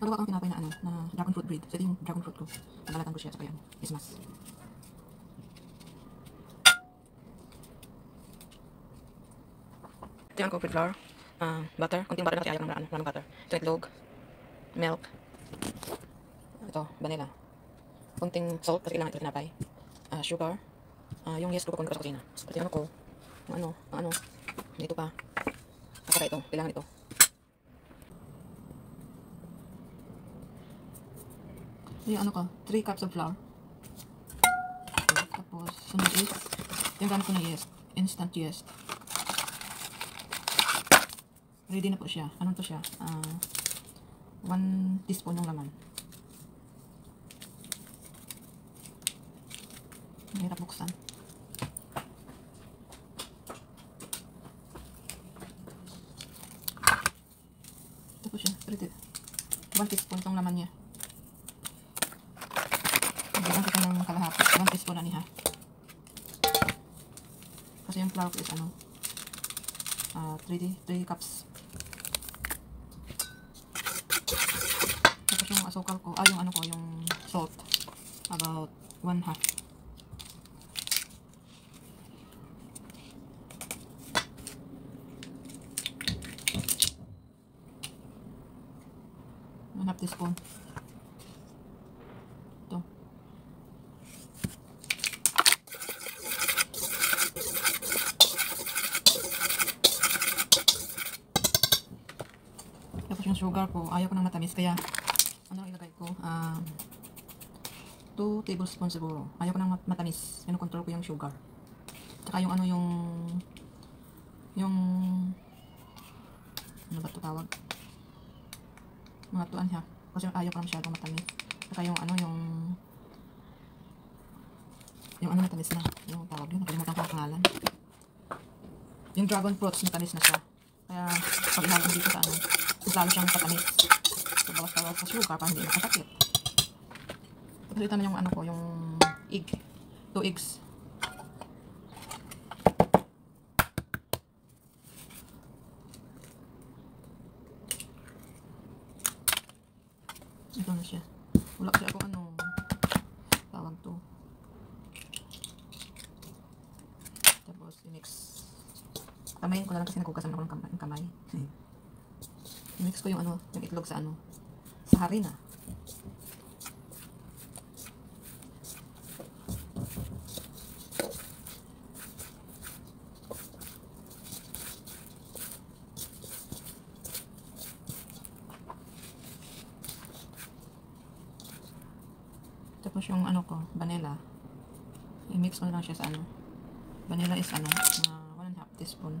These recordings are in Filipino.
Nagawa ko ng tinapay na ano, na dragon fruit bread. So ito yung dragon fruit ko. Nagalatan ko siya, saka yan, ismas. Ito yung coconut flour, butter, konting butter na kasi ayaw ng maraming butter. Ito itlog, milk, ito, vanilla. Konting salt kasi kailangan ito tinapay. Sugar, yung yes ko ko sa kusina. Pati ano ko, yung ano, dito pa. Saka ito, kailangan ito. Yung ano ko, 3 cups of flour. Tapos, sunod is, yung gamit ko na yeast, instant yeast. Ready na po siya. Anong to siya? 1 teaspoon ng laman. Mahirap buksan. Ito po siya. 1 teaspoon itong laman niya. Bigyan kita ng kalahati. 1 teaspoon na niya. Kasi yung flour is 3 cups. Tapos yung asukal ko, yung salt, about 1/2. One half teaspoon. Ito. Tapos yung sugar ko, ayaw ko ng matamis, kaya ano ilagay ko? 2 tablespoons siguro. Ayaw ko ng matamis. Kino-control ko yung sugar. Tsaka yung ano ba ito tawag? Mga tuan ha. Kasi ayaw ko na masyadong matamis. Tsaka yung matamis na. Yung tawag yun. Nakalimutan ko ang pangalan. Yung dragon fruits, matamis na siya. Kaya pag ihalong dito sa lalo siyang matamis. So, bawas-bawas sa sugar para hindi makasakit. Tapos ito na yung yung egg. 2 eggs. Ito na siya. Wala kasi ako tawag to. Tapos i-mix. Kamayin ko na lang kasi naghugasan ako ng kamay. I-mix ko yung itlog sa sa harina. Tapos yung vanilla. I-mix ko na lang siya sa vanilla is 1/2 teaspoon.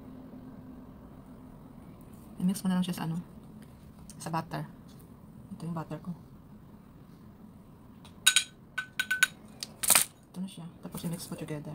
I-mix ko na lang siya sa butter. Ito yung butter ko. Ito na siya. Tapos i-mix ko together.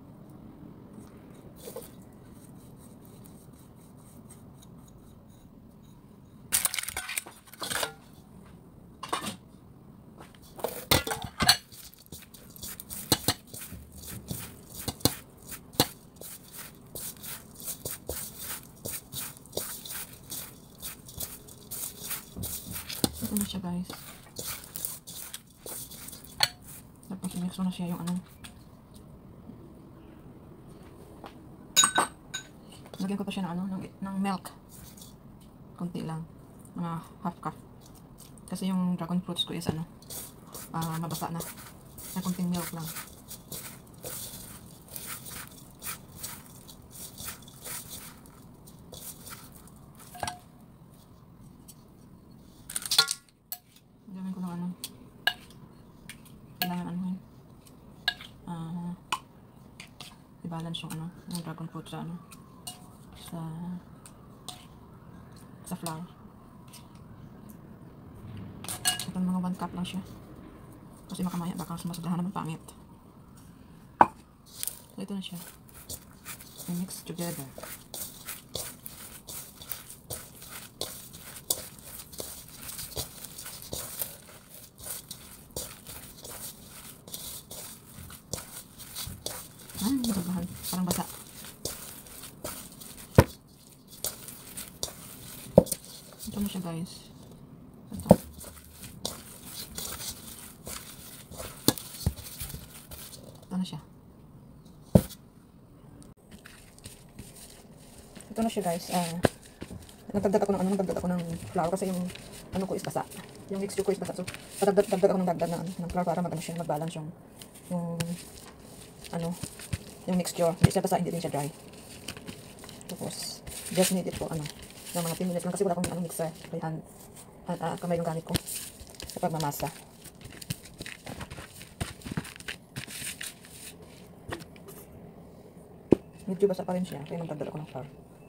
Ito na siya guys. Tapos i-mix ko na siya yung lagyan ko pa siya ng milk. Konti lang. Mga half cup. Kasi yung dragon fruits ko is mabasa na. Na konting milk lang. Gawin ko lang kailangan i-balance yung dragon fruit sa flour. Ito mga 1 cup lang siya. Kasi makamaya baka sumasobrahan naman pangit. So ito na siya. I-mix together. Parang basa. Ito na siya guys. Ito. Ito na siya. Ito na siya guys. Nagdagdag ako ng flour kasi yung ano ko is basa. Yung mixture ko is basa. So, dagdag ako ng flour para mag-balance yung yung mixture. Hindi siya basa, hindi din siya dry. Tapos, just need it for ng mga 10 minutes lang kasi wala akong mixer. Kaya kamay yung gamit ko sa pagmamasa. Medyo basa pa rin siya, kaya magdagdag ako ng flour.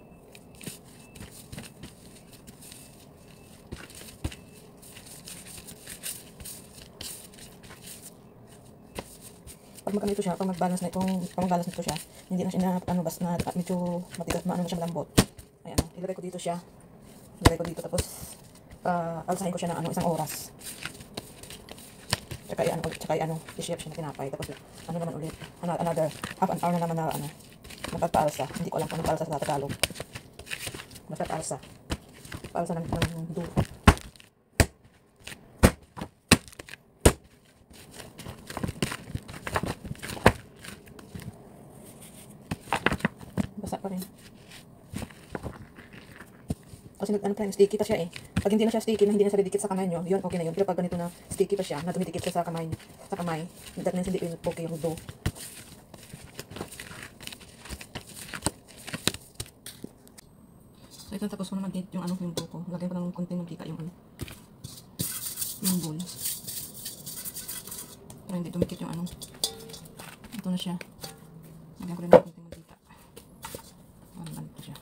Pag magano ito siya, pag mag-balance nito siya, hindi na siya medyo matigas, na siya malambot. Ay ilagay ko dito siya. Ilagay ko dito tapos alsahin ko siya ng 1 oras. Tsaka i-shape siya na tinapay. Tapos naman ulit, another half an hour na naman na magpapaalsa. Hindi ko alam kung paalsa sa Tagalog. Basta paalsa. Paalsa ng dough. Basa pa rin. Kasi sticky pa siya eh. Pag hindi na siya sticky, hindi na siya didikit sa kamay nyo, yun okay na yun. Pero pag ganito na sticky pa siya, na dumidikit siya sa kamay, that means hindi okay yung dough. So ito, tapos ko na mag-heat yung yung dough ko. Lagyan ko ng konting mantika yung bowl. Para hindi dumikit yung ito na siya. Lagyan ko rin ng konting mantika. Ganito siya.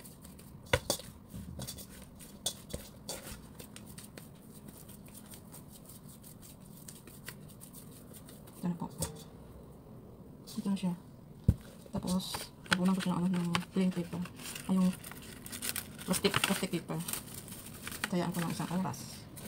Ito na po. Ito na siya. Tapos, pabunan ko siya ng plain paper. Ay, yung plastic paper. Tayaan ko ng 1 oras.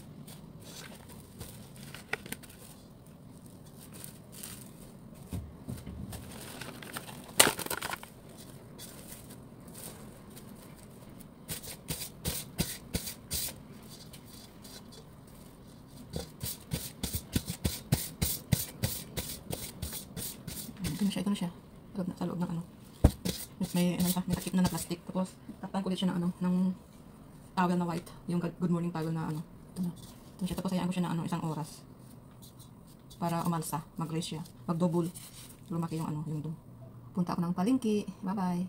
Ito na siya. Sa loob ng may takip na plastic. Tapos, takpan ko ulit siya ng towel na white. Yung good morning towel na Ito na siya. Tapos, hayaan ko siya na 1 oras. Para umalsa. Mag-raise siya. Mag-double. Lumaki yung yung dough. Punta ako ng palengke. Bye-bye.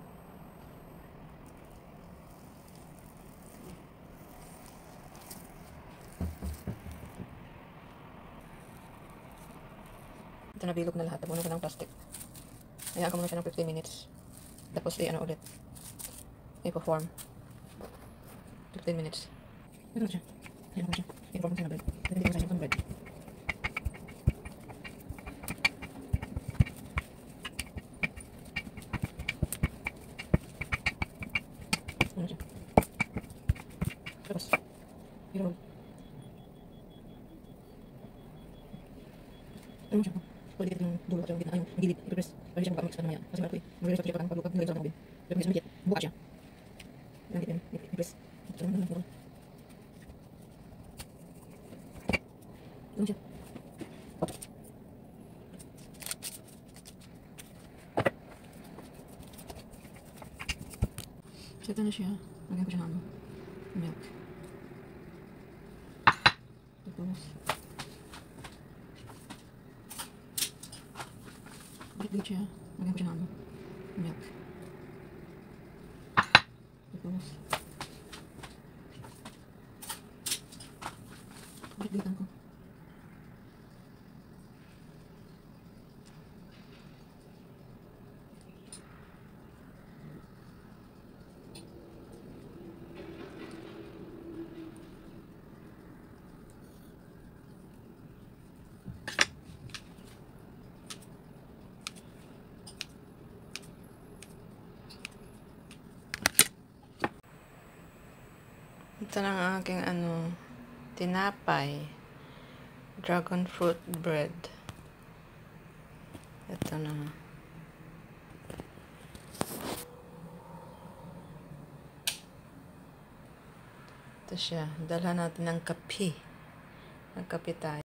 Ito na bilog na lahat. Tabunan ko ng plastic. Hayaan ko muna siya ng 15 minutes. Tapos ulit. I-perform. 15 minutes. Ito na siya. Hayaan ko siya. I-perform ko siya na bread. Hindi ko siya ng bread. Ito na siya. Tapos, i-roll. Ito na siya. Pwede dito yung dulo at yung gitna, yung gilid. I-press. Pwede siya mag-mix pa naman yan. Kasi malaki. Mag-release pa siya pag pag-lukat. Nilagay sa mga bin. Pero minsan magit. Buka siya. Yung gitna. I-press. Ito naman lang. Ito na siya. So ito na siya. Lagyan ko siya ng milk. Tapos bit siya. Lagyan ko siya ng milk. Tapos bit-bitan ko. Ito na ang aking tinapay. Dragon fruit bread. Ito na. Ito siya. Dalhan natin ng kape. Nagkape tayo.